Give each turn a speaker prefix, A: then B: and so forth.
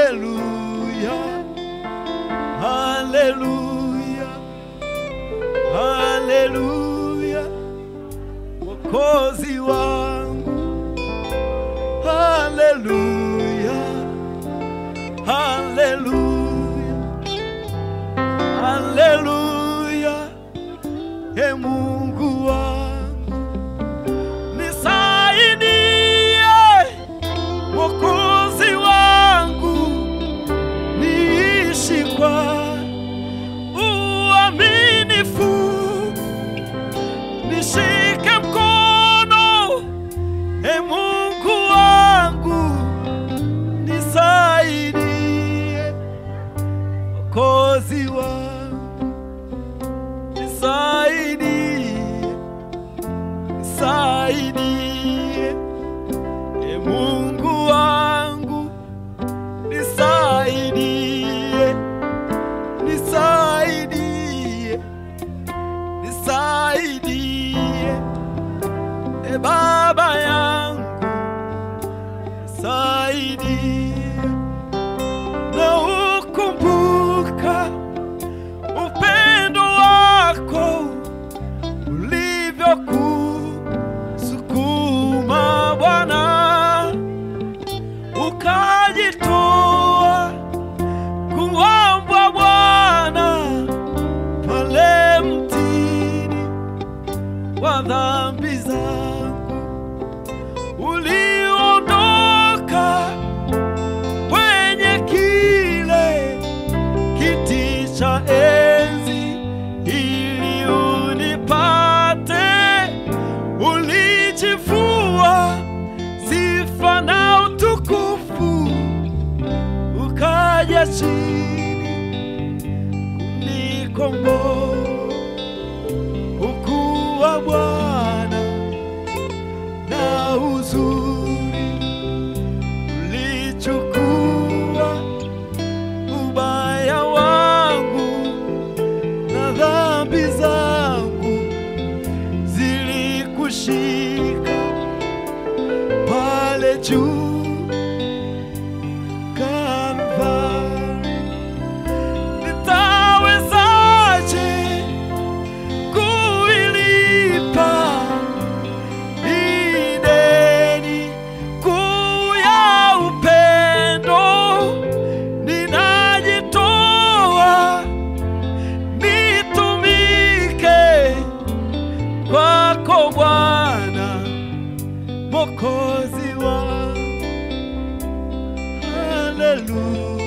A: Haleluya, haleluya, haleluya, Mwokozi wangu. Haleluya, haleluya, haleluya, Mungu wangu. Nisaidie Mwokozi wangu, niishi kwa uaminifu, nishike mkono, Mungu wangu. Nisaidie Mwokozi wangu, nisaidie, nisaidie Mungu wangu, nisaidie, nisaidie, nisaidie Baba yangu, nisaidie. Na ukumbuka upendo wako ulivyokusukuma Bwana, ukajitoa kuombwa Bwana pale mtini wa dhambi zangu. Uliondoka kwenye kile kiti cha enzi ili unipate. Ulijivua sifa na utukufu, ukaja chini kunikomboa. Ukuwa Bwana na uzuri, ulichukua ubaya wangu na dhambi zangu, zilikushika pale juu Kalvari. Nitawezaje kuilipa deni kuu ya upendo? Ninajitoa nitumike kwako Bwana, Mwokozi wangu. Haleluya.